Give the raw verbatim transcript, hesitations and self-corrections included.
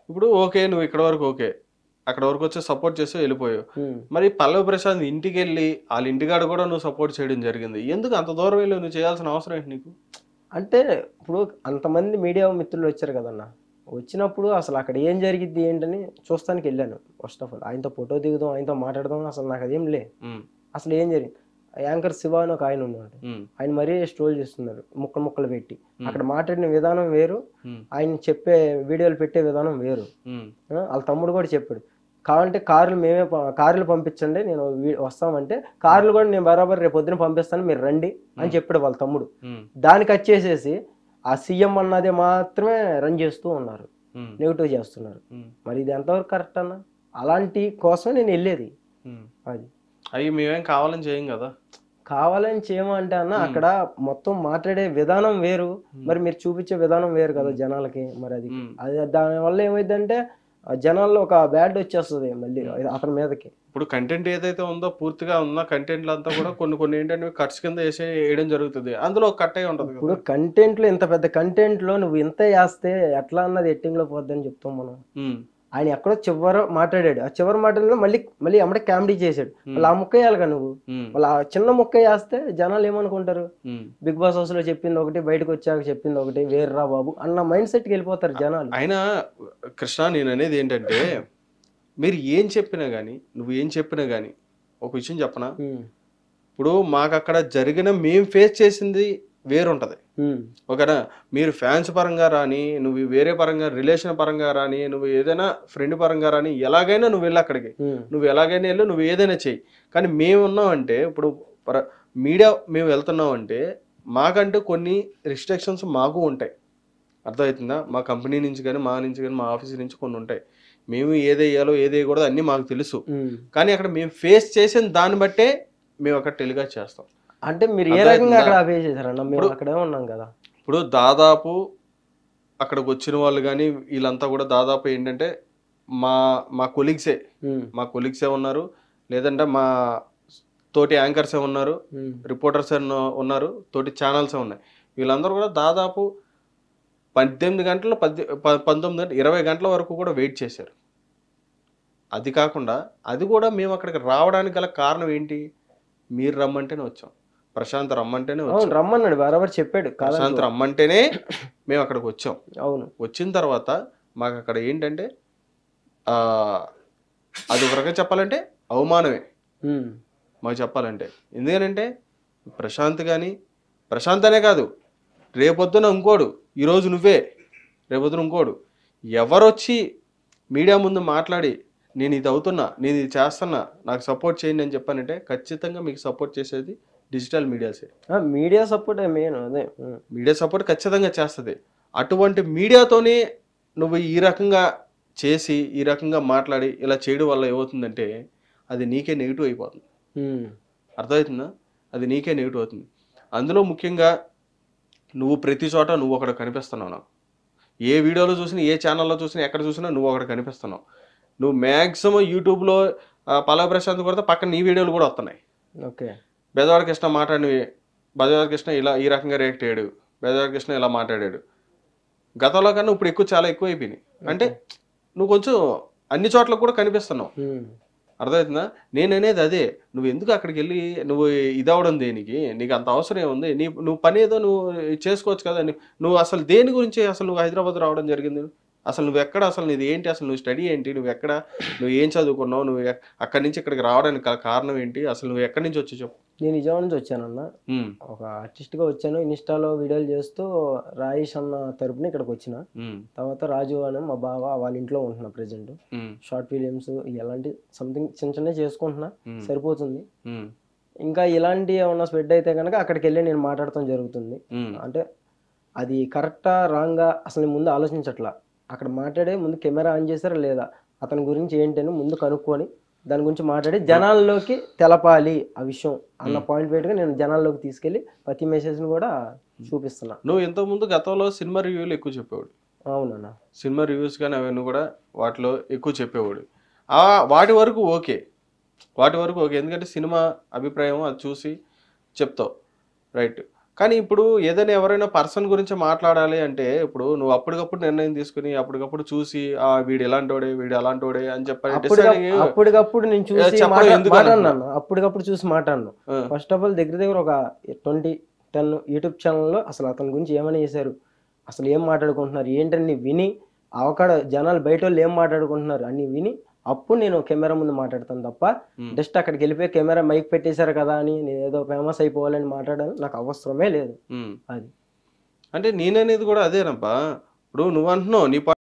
ఇప్పుడు ఓకే నువ్వు ఇక్కడ వరకు ఓకే అక్కడ వరకు వచ్చి సపోర్ట్ చేసి వెళ్ళిపోయావు. మరి పల్లవి ప్రశాంత్ ఇంటికి వెళ్ళి వాళ్ళ ఇంటికాడ కూడా నువ్వు సపోర్ట్ చేయడం జరిగింది. ఎందుకు అంత దూరం వెళ్ళి నువ్వు చేయాల్సిన అవసరం ఏంటి నీకు? అంటే ఇప్పుడు అంతమంది మీడియా మిత్రులు వచ్చారు కదన్న, వచ్చినప్పుడు అసలు అక్కడ ఏం జరిగిద్ది ఏంటని చూస్తానికి వెళ్ళాను. ఫస్ట్ ఆఫ్ ఆల్ ఆయనతో ఫోటో దిగుదాం, ఆయనతో మాట్లాడదాం, అసలు నాకు అదేం లే. అసలు ఏం జరిగింది, యాంకర్ శివ అని ఒక ఆయన ఉన్నాడు, ఆయన మరీ స్ట్రోల్ చేస్తున్నారు ముక్కలు ముక్కలు పెట్టి. అక్కడ మాట్లాడిన విధానం వేరు, ఆయన చెప్పే వీడియోలు పెట్టే విధానం వేరు. వాళ్ళ తమ్ముడు కూడా చెప్పాడు, కావాలంటే కార్లు మేమే కార్లు పంపించండి నేను వస్తామంటే కార్లు కూడా నేను బరాబర్ రేపు పొద్దున పంపిస్తాను మీరు రండి అని చెప్పాడు వాళ్ళ తమ్ముడు. దానికి వచ్చేసేసి ఆ సీఎం అన్నదే మాత్రమే రన్ చేస్తూ ఉన్నారు, నెగిటివ్ చేస్తున్నారు. మరి ఇది ఎంతవరకు కరెక్ట్ అన్న? అలాంటి కోసం నేను వెళ్ళేది. అది అవి మేమేం కావాలని చేయం కదా. కావాలని చేయమంటే అన్న అక్కడ మొత్తం మాట్లాడే విధానం వేరు, మరి మీరు చూపించే విధానం వేరు కదా జనాలకి. మరి అది అది దానివల్ల ఏమైందంటే జనాల్లో ఒక బ్యాడ్ వచ్చేస్తుంది మళ్ళీ అతని మీదకి. ఇప్పుడు కంటెంట్ ఏదైతే ఉందో పూర్తిగా ఉన్న కంటెంట్లు అంతా కూడా కొన్ని కొన్ని ఏంటంటే కట్స్ కింద వేసే వేయడం జరుగుతుంది, అందులో కట్ అయి ఉంటుంది. ఇప్పుడు కంటెంట్ లో ఇంత పెద్ద కంటెంట్ లో నువ్వు ఇంత వేస్తే ఎట్లా అన్నది ఎట్టింగ్ లో పోద్దని చెప్తాం మనం. ఆయన ఎక్కడో చివర మాట్లాడాడు, ఆ చివరి మాటల్లో మళ్ళీ మళ్ళీ అమ్మడే కామెడీ చేశాడు. మళ్ళీ ఆ ముక్క వేయాలిగా నువ్వు, మళ్ళీ ఆ చిన్న ముక్క వేస్తే జనాలు ఏమనుకుంటారు, బిగ్ బాస్ హౌస్ లో చెప్పింది ఒకటి బయటకు వచ్చాక చెప్పింది ఒకటి, వేర్రా బాబు అన్న మైండ్ సెట్ కి వెళ్ళిపోతారు జనాలు. అయినా కృష్ణ నేను అనేది ఏంటంటే మీరు ఏం చెప్పినా గానీ నువ్వు ఏం చెప్పినా గానీ ఒక విషయం చెప్పనా, ఇప్పుడు మాకు అక్కడ జరిగిన మేము ఫేస్ చేసింది వేరుంటది. ఓకేనా, మీరు ఫ్యాన్స్ పరంగా రాని, నువ్వు వేరే పరంగా రిలేషన్ పరంగా రాని, నువ్వు ఏదైనా ఫ్రెండ్ పరంగా రాని, ఎలాగైనా నువ్వు వెళ్ళి అక్కడికి నువ్వు ఎలాగైనా వెళ్ళు, నువ్వు ఏదైనా చెయ్యి. కానీ మేము ఉన్నామంటే ఇప్పుడు మీడియా మేము వెళ్తున్నాం అంటే మాకంటూ కొన్ని రిస్ట్రిక్షన్స్ మాకు ఉంటాయి, అర్థమవుతుందా? మా కంపెనీ నుంచి కానీ మా నుంచి కానీ మా ఆఫీస్ నుంచి కొన్ని ఉంటాయి. మేము ఏదేయాలో ఏదేయకూడదు అన్నీ మాకు తెలుసు. కానీ అక్కడ మేము ఫేస్ చేసిన దాన్ని బట్టే మేము అక్కడ టెలికాస్ట్ చేస్తాం. అంటే మీరు ఏ రకంగా అక్కడ ఫేస్ చేశారన్న? మేము అక్కడే ఉన్నాం కదా. ఇప్పుడు దాదాపు అక్కడికి వచ్చిన వాళ్ళు కానీ వీళ్ళంతా కూడా దాదాపు ఏంటంటే మా మా కొలీగ్సే మా కొలీగ్సే ఉన్నారు, లేదంటే మా తోటి యాంకర్సే ఉన్నారు, రిపోర్టర్సే ఉన్నారు, తోటి ఛానల్సే ఉన్నాయి. వీళ్ళందరూ కూడా దాదాపు పద్దెనిమిది గంటలు పద్దె పంతొమ్మిది గంటలు ఇరవై గంటల వరకు కూడా వెయిట్ చేశారు. అది కాకుండా అది కూడా మేము అక్కడికి రావడానికి గల కారణం ఏంటి, మీరు రమ్మంటేనే వచ్చాం, ప్రశాంత్ రమ్మంటేనే వచ్చాం. రమ్మన్నాడు బరాబర్ చెప్పాడు, ప్రశాంత్ రమ్మంటేనే మేము అక్కడికి వచ్చాం. అవును, వచ్చిన తర్వాత మాకు అక్కడ ఏంటంటే అది ఒక రకంగా చెప్పాలంటే అవమానమే మాకు చెప్పాలంటే. ఎందుకనంటే ప్రశాంత్ కానీ ప్రశాంత్ అనే కాదు, రేపొద్దున ఇంకోడు, ఈరోజు నువ్వే రేపొద్దున ఇంకోడు ఎవరొచ్చి మీడియా ముందు మాట్లాడి నేను ఇది అవుతున్నా, నేను ఇది చేస్తున్నా, నాకు సపోర్ట్ చేయండి అని చెప్పానంటే ఖచ్చితంగా మీకు సపోర్ట్ చేసేది డిజిటల్ మీడియాసే. మీడియా సపోర్ట్ మెయిన్, అదే మీడియా సపోర్ట్ ఖచ్చితంగా చేస్తుంది. అటువంటి మీడియాతోనే నువ్వు ఈ రకంగా చేసి ఈ రకంగా మాట్లాడి ఇలా చేయడం వల్ల ఏమవుతుందంటే అది నీకే నెగిటివ్ అయిపోతుంది. అర్థమవుతుందా? అది నీకే నెగిటివ్ అవుతుంది. అందులో ముఖ్యంగా నువ్వు ప్రతి చోట నువ్వు అక్కడ కనిపిస్తున్నావు. నాకు ఏ వీడియోలో చూసినా, ఏ ఛానల్లో చూసినా, ఎక్కడ చూసినా నువ్వు అక్కడ కనిపిస్తున్నావు. నువ్వు మ్యాక్సిమం యూట్యూబ్లో పల్లవి ప్రశాంత్ కొడితే పక్కన నీ వీడియోలు కూడా వస్తున్నాయి. ఓకే, బెజవాడ కృష్ణ మాట్లాడినవి, బెజవాడ కృష్ణ ఇలా ఈ రకంగా రియాక్ట్ అయ్యాడు, బెజవాడ కృష్ణ ఇలా మాట్లాడాడు. గతంలో కన్నా ఇప్పుడు ఎక్కువ చాలా ఎక్కువ అయిపోయినాయి. అంటే నువ్వు కొంచెం అన్ని చోట్ల కూడా కనిపిస్తున్నావు. అర్థమవుతుందా? నేను అనేది అదే, నువ్వు ఎందుకు అక్కడికి వెళ్ళి నువ్వు ఇదవడం దేనికి, నీకు అంత అవసరం ఏముంది? నీ నువ్వు పని ఏదో నువ్వు చేసుకోవచ్చు కదా. నువ్వు అసలు దేని గురించి అసలు నువ్వు హైదరాబాద్ రావడం జరిగింది? అసలు నువ్వు ఎక్కడ, అసలు నీది ఏంటి, అసలు నువ్వు స్టడీ ఏంటి, నువ్వు ఎక్కడ, నువ్వు ఏం చదువుకున్నావు, నువ్వు అక్కడి నుంచి ఇక్కడికి రావడానికి కారణం ఏంటి, అసలు నువ్వు ఎక్కడి నుంచి వచ్చి చెప్పు. నేను నిజాం నుంచి వచ్చానన్న, ఒక ఆర్టిస్ట్గా వచ్చాను. ఇన్స్టాలో వీడియోలు చేస్తూ రాయేష్ అన్న తరపున ఇక్కడికి వచ్చిన తర్వాత రాజు అని మా బావ వాళ్ళ ఇంట్లో ఉంటున్నా ప్రెసెంట్. షార్ట్ ఫిలిమ్స్ ఇలాంటి సంథింగ్ చిన్న చిన్న చేసుకుంటున్నా, సరిపోతుంది. ఇంకా ఇలాంటి ఏమన్నా స్ప్రెడ్ అయితే కనుక అక్కడికి వెళ్ళి నేను మాట్లాడటం జరుగుతుంది. అంటే అది కరెక్టా రాంగా అసలు ముందు ఆలోచించట్లా. అక్కడ మాట్లాడే ముందు కెమెరా ఆన్ చేశారా లేదా, అతని గురించి ఏంటని ముందు కనుక్కొని దాని గురించి మాట్లాడి జనాల్లోకి తెలపాలి ఆ విషయం అన్న పాయింట్ పెట్టుగా నేను జనాల్లోకి తీసుకెళ్లి ప్రతి మెసేజ్ని కూడా చూపిస్తున్నా. నువ్వు ఇంతకుముందు గతంలో సినిమా రివ్యూలు ఎక్కువ చెప్పేవాడు. అవునన్నా, సినిమా రివ్యూస్ కానీ అవన్నీ కూడా వాటిలో ఎక్కువ చెప్పేవాడు. ఆ వాటి వరకు ఓకే, వాటి వరకు ఓకే, ఎందుకంటే సినిమా అభిప్రాయం అది చూసి చెప్తావు, రైట్. కానీ ఇప్పుడు ఏదైనా ఎవరైనా పర్సన్ గురించి మాట్లాడాలి అంటే ఇప్పుడు నువ్వు అప్పటికప్పుడు నిర్ణయం తీసుకుని అప్పటికప్పుడు చూసి ఆ వీడు ఎలాంటోడే వీడు అలాంటోడే అని చెప్పని అప్పుడు decide అయ్యి అప్పటికప్పుడు నేను చూసి చెప్పడం మాట- ఎందుకు మాట్లాడినాను అప్పటికప్పుడు చూసి మాట్లాడినాను ఆ. ఫస్ట్ ఆఫ్ ఆల్ దగ్గర దగ్గర ఒక ట్వంటీ టెన్ యూట్యూబ్ ఛానల్లో అసలు అతని గురించి ఏమని చేశారు, అసలు ఏం మాట్లాడుకుంటున్నారు ఏంటని విని అవకాడ జనాలు బయట వాళ్ళు ఏం మాట్లాడుకుంటున్నారు అని విని అప్పుడు నేను కెమెరా ముందు మాట్లాడతాను తప్ప జస్ట్ అక్కడికి వెళ్ళిపోయి కెమెరా మైక్ పెట్టేశారు కదా అని నేను ఏదో ఫేమస్ అయిపోవాలని మాట్లాడడం నాకు అవసరమే లేదు. ఉమ్. అది అంటే నేననేది కూడా అదేనబ్బా. ఇప్పుడు నువ్వు అంటున్నావు నీ